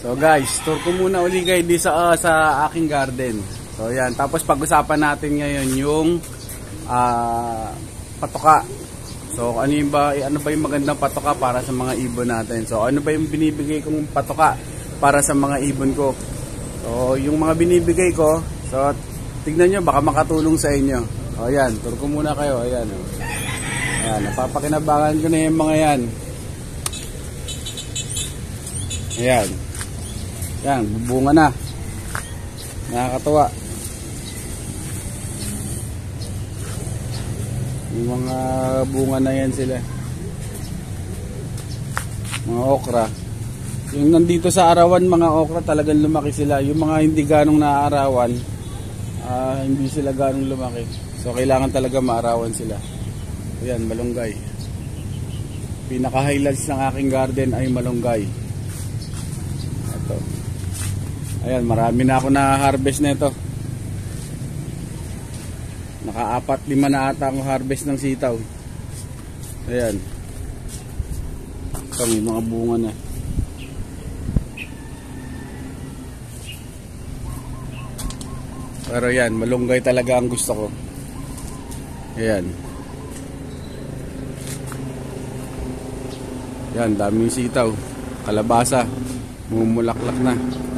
So guys, tour ko muna uli kayo di sa aking garden. So yan, tapos pag-usapan natin ngayon yung patoka. So ano ba yung magandang patoka para sa mga ibon natin? So ano ba yung binibigay kong patoka para sa mga ibon ko? So yung mga binibigay ko, so tignan nyo, baka makatulong sa inyo. O yan, tour ko muna kayo. Ayan, ayan, napapakinabangan ko na yung mga yan. Ayan. Yan, bunga na. Nakakatuwa. Yung mga bunga na yan sila. Mga okra. Yung nandito sa arawan, mga okra, talagang lumaki sila. Yung mga hindi ganong naaarawan, hindi sila ganong lumaki. So, kailangan talaga maarawan sila. Ayan, malunggay. Pinaka-highlights ng aking garden ay malunggay. Ito. Ayan, marami na ako na-harvest na ito. Naka-4-5 na ata akong harvest ng sitaw. Ayan. Ito, may mga bunga na. Pero yan, malunggay talaga ang gusto ko. Ayan. Yan, daming sitaw. Kalabasa. Mumulaklak na.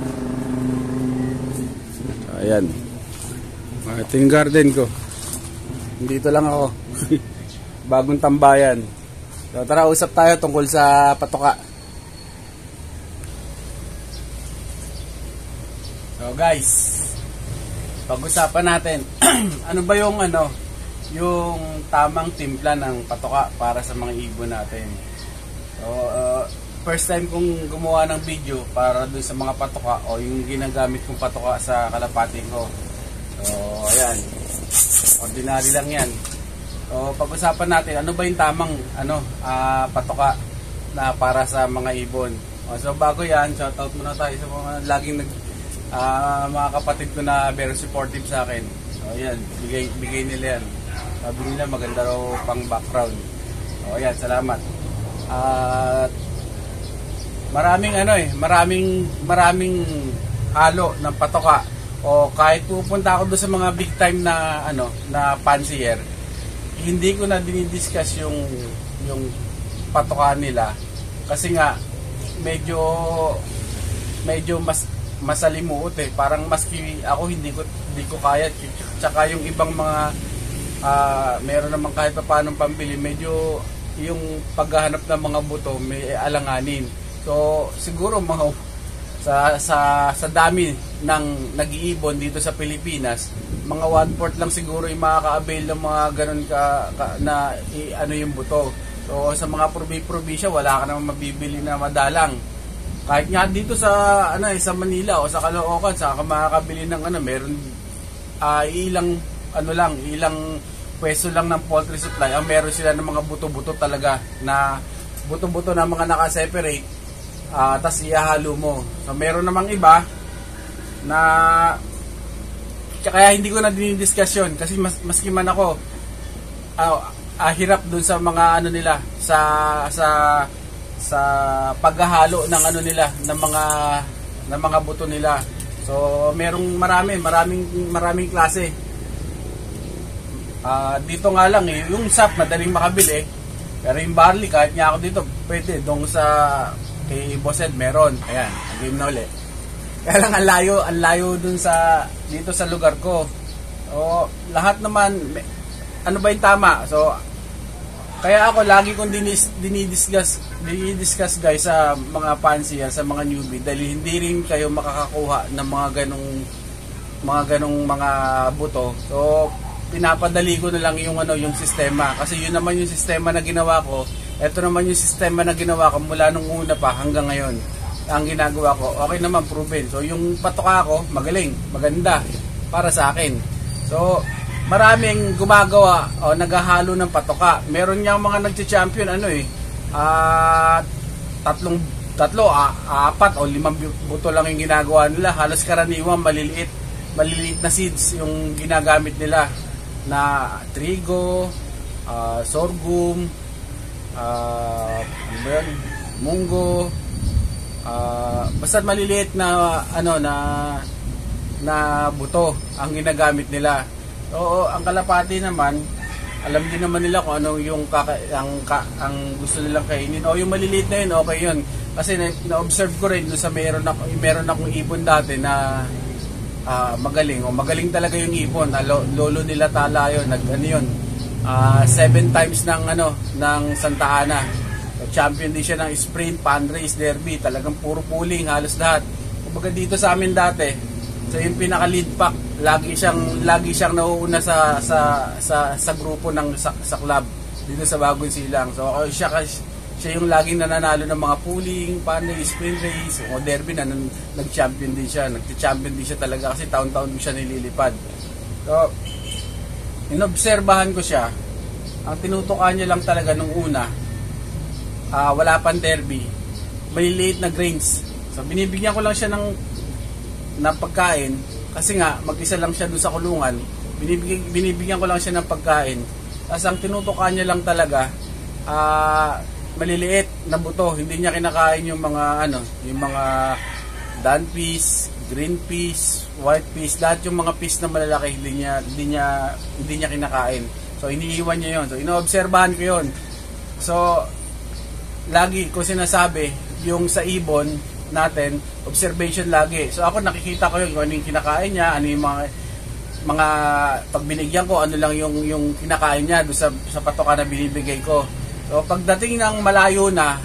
Ayan. Ito yung garden ko. Dito lang ako. Bagong tambayan. So tara, usap tayo tungkol sa patoka. So guys, pag-usapan natin ano ba yung yung tamang timpla ng patoka para sa mga ibon natin. So first time kong gumawa ng video para dun sa mga patoka o yung ginagamit kong patoka sa kalapati ko. So ayan, ordinary lang yan. So pag-usapan natin ano ba yung tamang patoka na para sa mga ibon. So bago yan, shoutout muna tayo sa mga laging mga kapatid ko na very supportive sa akin. So ayan, bigay nila yan. Sabi nila maganda raw pang background. So ayan, salamat. At maraming halo ng patoka. O kahit pupunta ako doon sa mga big time na na fancier, hindi ko na dinidiscuss yung patoka nila kasi nga medyo masalimuot eh. Parang maski ako hindi ko kaya. Tsaka yung ibang mga meron naman kahit paanong pambili, medyo yung paghahanap ng mga buto may alanganin. So siguro mga sa dami ng nag-iibon dito sa Pilipinas, mga 1/4 lang siguro yung makaka-avail ng mga ganun na yung buto. So sa mga probinsya wala ka namang mabibili na madalang. Kahit nga dito sa sa Manila o sa Caloocan, saka makakabili ng meron ilang pwesto lang ng poultry supply. Ang meron sila ng mga buto-buto talaga na buto-buto na mga naka-separate. Tas ihahalo mo. So meron namang iba na kaya hindi ko na dinidiscuss yun kasi maski man ako hirap dun sa mga nila sa paghahalo ng nila ng mga buto nila. So merong maraming klase. Dito nga lang yung sap madaling makabili, pero yung barley kahit nga ako dito pwede dong sa kay Boss Ed meron. Ayan, game na ulit. Kaya lang ang layo dun dito sa lugar ko. So, lahat naman, ano ba yung tama? So, kaya ako lagi kong dinidiscuss guys sa mga fancy, sa mga newbie, dahil hindi rin kayo makakakuha ng mga ganong mga buto. So, pinapadali ko na lang yung sistema. Kasi yun naman yung sistema na ginawa ko. Ito naman yung sistema na ginawa ko mula nung una pa hanggang ngayon. Ang ginagawa ko, okay naman, proven. So yung patoka ko, magaling, maganda para sa akin. So maraming gumagawa o naghahalo ng patoka. Meron niyang mga nagche-champion tatlo, 4 o 5 buto lang yung ginagawa nila. Halos karaniwang maliliit na seeds yung ginagamit nila na trigo, sorghum, munggo, Basta maliliit na ano na buto ang ginagamit nila. So ang kalapati naman, alam din naman nila kung ano yung ang gusto nilang kainin. O yung maliliit na yun, okay yun. Kasi na-observe ko rin doon sa meron akong ibon dati na magaling talaga yung ibon. Lolo nila tala yun, ano yun, 7 times ng Santa Ana. So, champion din siya ng sprint, pan race, derby. Talagang puro pulling, halos lahat. Kumbaga dito sa amin dati, so yung pinaka lead pack, lagi siyang nauuna sa grupo sa club dito sa Bagong Silang. So siya yung laging nananalo ng mga pulling, pan race, sprint race, o derby na nag-champion din siya. Nag-champion din siya talaga kasi taon-taon mo siya nililipad. So inobserbahan ko siya. Ang tinutukan niya lang talaga nung una, wala pang derby, maliliit na grains. So binibigyan ko lang siya ng pagkain kasi nga mag-isa lang siya doon sa kulungan. Binibigyan ko lang siya ng pagkain. Tapos ang tinutukan niya lang talaga maliliit na buto. Hindi niya kinakain yung mga yung mga dan peas, green peas, white peas, lahat yung mga peas na malalaki hindi niya kinakain. So iniiwan niya yon. So inoobserbahan ko yon. So lagi ko sinasabi yung sa ibon natin, observation lagi. So ako nakikita ko yun kung ano yung kinakain niya, ano yung mga pag binigyan ko, ano lang yung kinakain niya doon sa patoka na binibigay ko. So pagdating ng malayo na,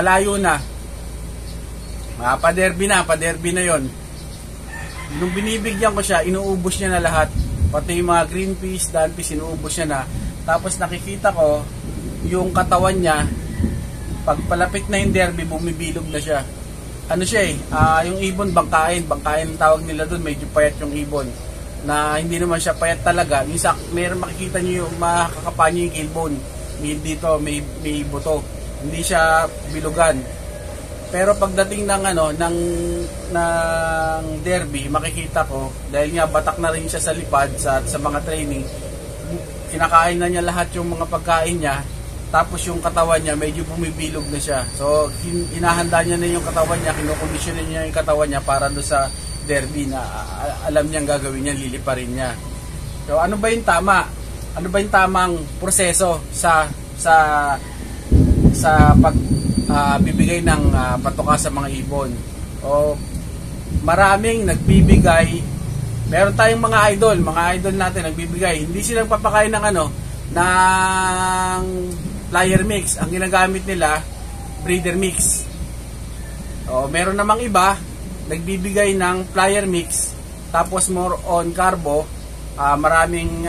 paderby na yon. Nung binibigyan ko siya, inuubos niya na lahat. Pati yung mga green peas, dan peas, inuubos niya na. Tapos nakikita ko yung katawan niya, pag palapit na yung derby, bumibilog na siya. Ano siya yung ibon, bangkain ang tawag nila doon, medyo payat yung ibon. Na hindi naman siya payat talaga. Meron makikita niyo yung makakapa niyo yung tailbone. Dito may buto. Hindi siya bilugan. Pero pagdating ng derby, makikita ko dahil nga batak na rin siya sa lipad sa mga training. Kinakain na niya lahat yung mga pagkain niya. Tapos yung katawan niya medyo bumibilog na siya. So hinahanda niya na yung katawan niya, kinokondisyon niya yung katawan niya para do sa derby na alam niyang gagawin niya, liliparin niya. So ano ba yung tama? Ano ba yung tamang proseso sa bibigay ng patoka sa mga ibon? O maraming nagbibigay. Meron tayong mga idol natin nagbibigay. Hindi silang papakain ng ng flyer mix. Ang ginagamit nila, breeder mix. O meron namang iba nagbibigay ng flyer mix tapos more on carbo, maraming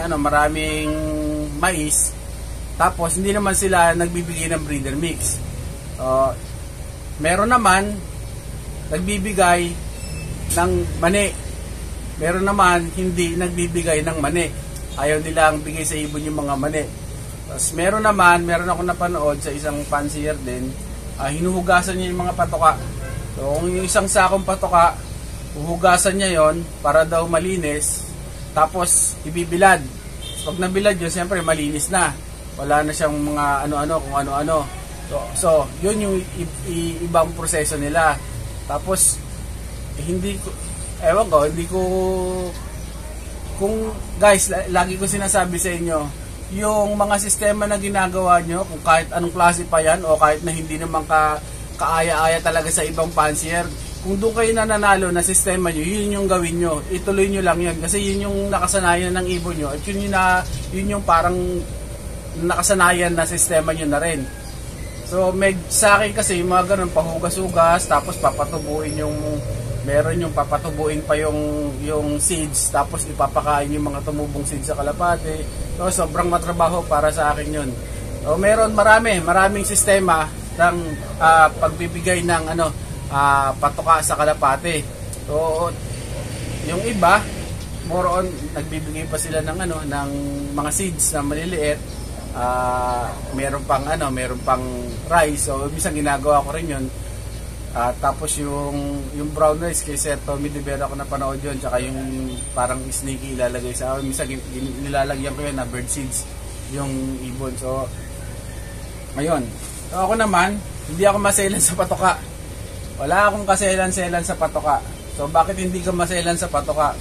mais, tapos hindi naman sila nagbibigay ng breeder mix. Meron naman nagbibigay ng mani, meron naman hindi nagbibigay ng mani, ayaw nilang bigay sa ibon yung mga mani. Tapos meron ako napanood sa isang fancier din, hinuhugasan niya yung mga patoka. So kung yung isang sakong patoka, huhugasan niya yon para daw malinis, tapos ibibilad. So, pag nabilad yun, siyempre malinis na. Wala na siyang mga kung ano-ano. So yun yung ibang proseso nila. Tapos hindi ko kung guys, lagi ko sinasabi sa inyo, yung mga sistema na ginagawa nyo, kung kahit anong klase pa yan o kahit na hindi naman kaaya-aya talaga sa ibang fancier, kung doon kayo nananalo na sistema nyo, yun yung gawin nyo, ituloy nyo lang yun kasi yun yung nakasanayan ng ibon nyo at yun yung parang nakasanayan na sistema nyo na rin. So sa akin kasi yung mga ganun, pahugas-hugas, tapos meron yung papatubuin pa yung seeds, tapos ipapakain yung mga tumubong seeds sa kalapate. So sobrang matrabaho para sa akin yun. So maraming sistema ng pagbibigay ng patoka sa kalapate. So yung iba more on nagbibigay pa sila ng mga seeds na maliliit. Meron pang rice. So minsan ginagawa ko rin yun. Tapos yung brown rice kay Sir Tommy De Vera ko napanood yun, tsaka yung parang sneaky ilalagay sa akin. Minsan nilalagyan ko yun na bird seeds yung ibon. So ngayon, so ako naman hindi ako maselan sa patoka. Wala akong kaselan-selan sa patoka. So bakit hindi ka maselan sa patoka?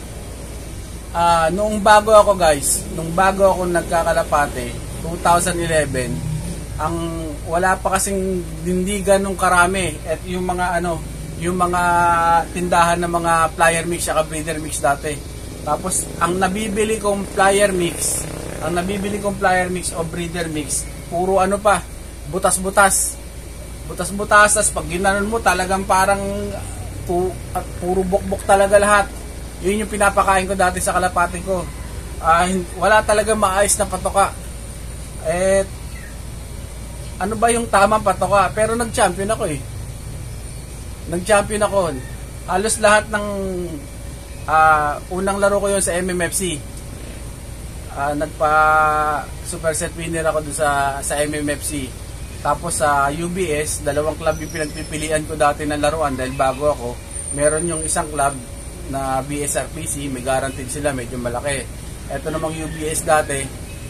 Noong bago ako guys, nung bago ako nagkakalapate, 2011, ang wala pa kasing hindi ganong karami at yung mga yung mga tindahan ng mga flyer mix at breeder mix dati. Tapos ang nabibili kong flyer mix o breeder mix, puro pa, butas-butas. Butas-butas, tas pag ginanon mo talagang parang puro bukbok talaga lahat. Yun yung pinapakain ko dati sa kalapate ko. Wala talaga maayos na patoka. Ano ba yung tamang patoka? Pero nag-champion ako eh. Nag-champion ako. Halos lahat ng unang laro ko yun sa MMFC. Nagpa superset winner ako dun sa MMFC. Tapos sa UBS, dalawang club yung pinagpipilian ko dati na laruan dahil bago ako. Meron yung isang club na BSRPC, may guaranteed sila, medyo malaki. Ito namang UBS dati,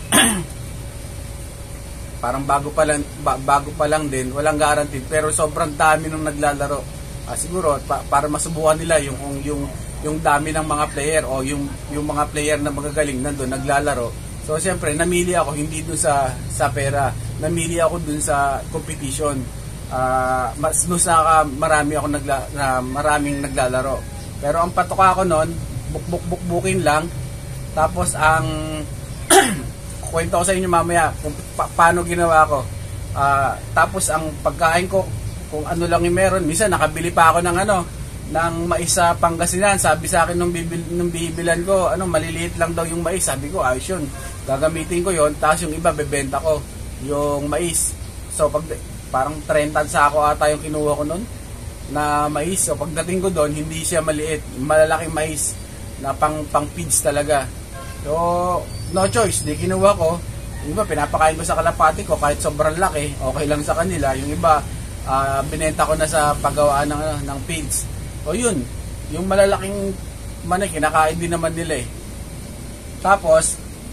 parang bago pa lang din, walang guaranteed, pero sobrang dami nung naglalaro. Siguro para masubukan nila yung dami ng mga player o yung mga player na magagaling nandoon naglalaro. So siyempre namili ako hindi dun sa pera, namili ako dun sa competition. Mas marami ako maraming naglalaro. Pero ang patoka ko noon, bukbukin lang. Tapos ang kwento ko sa inyo mamaya kung paano ginawa ko. Tapos ang pagkain ko, kung ano lang yung meron, minsan nakabili pa ako ng mais sa Pangasinan. Sabi sa akin nung bibilan ko, maliliit lang daw yung mais. Sabi ko, ayos yun. Gagamitin ko yon, tapos yung iba bebenta ko yung mais. So parang 30 sako ata yung kinuha ko noon na mais. So pagdating ko doon, hindi siya maliit, malalaking mais na pang feeds talaga. So no choice, di kinuha ko. Yung iba pinapakain ko sa kalapati ko kahit sobrang laki, okay lang sa kanila. Yung iba binenta ko na sa paggawaan ng feeds. So yun, yung malalaking manik kinakain din naman nila eh. Tapos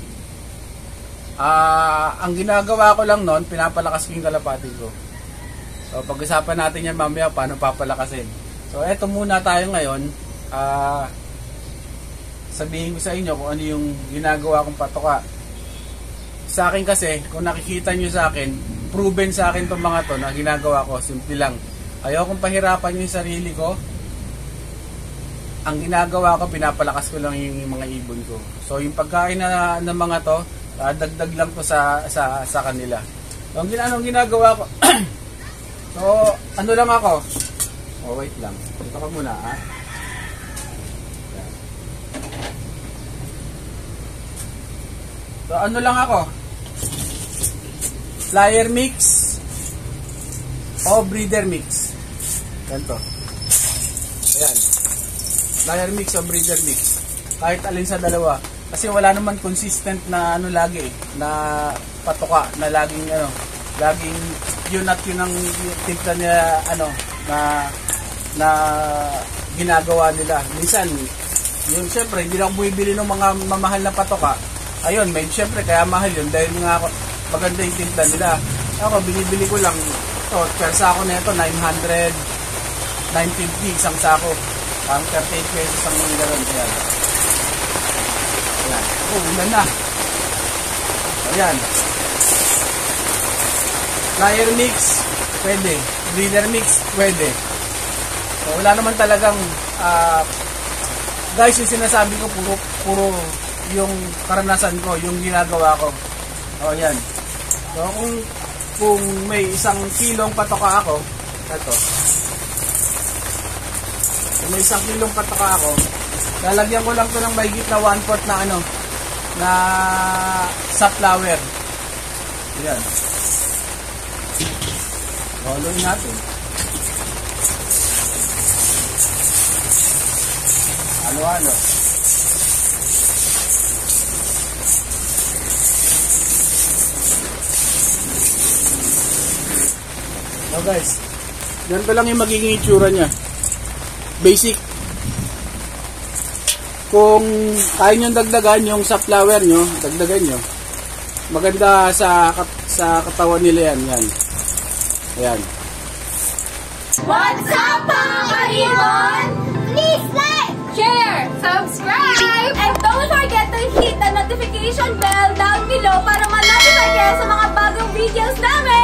ang ginagawa ko lang noon, pinapalakas ko yung kalapati ko. So pag-usapan natin yan mamaya paano papalakasin. So eto muna tayo ngayon. Sabihin ko sa inyo kung ano yung ginagawa kong patoka. Sa akin kasi, kung nakikita nyo sa akin, proven sa akin itong mga to na ginagawa ko, simple lang. Ayaw kong pahirapan yung sarili ko. Ang ginagawa ko, pinapalakas ko lang yung mga ibon ko. So yung pagkain ng mga to, dagdag lang to sa kanila. So anong ginagawa ko? So, ano lang ako? Wait lang. Dito ka muna, ha? So, ano lang ako? Flyer mix o breeder mix. Ganito. Ayan. Flyer mix o breeder mix. Kahit alin sa dalawa. Kasi wala naman consistent na lagi, na patoka, na laging laging yun at yun ang timpla nila na ginagawa nila. Minsan yun syempre hindi lang bumibili ng mga mamahal na patoka. Ayun, may syempre kaya mahal yun dahil nga maganda yung timpla nila. Ako binibili ko lang per sako na ito 900, 950 isang sako. Ang 38 pesos ang gano'n. Ayan. Ulan na. Ayan. Flyer mix, pwede. Breeder mix, pwede. So, wala naman talagang guys, yung sinasabi ko puro yung karanasan ko, yung ginagawa ko. Ayan. So kung may 1 kilong patoka ako, ito. Kung may 1 kilong patoka ako, lalagyan ko lang to ng mahigit na 1/4 na sunflower. Ayan. Haloy natin. Halo-halo. So guys, ganito lang yung magiging itsura niya. Basic. Kung kaya nyo dagdagan yung sunflower nyo, dagdagan nyo. Maganda sa katawan nila yan. Ayan. What's up, mga ka-ibon? Please like, share, subscribe, and don't forget to hit the notification bell down below para ma-notify kayo sa mga bagong videos namin!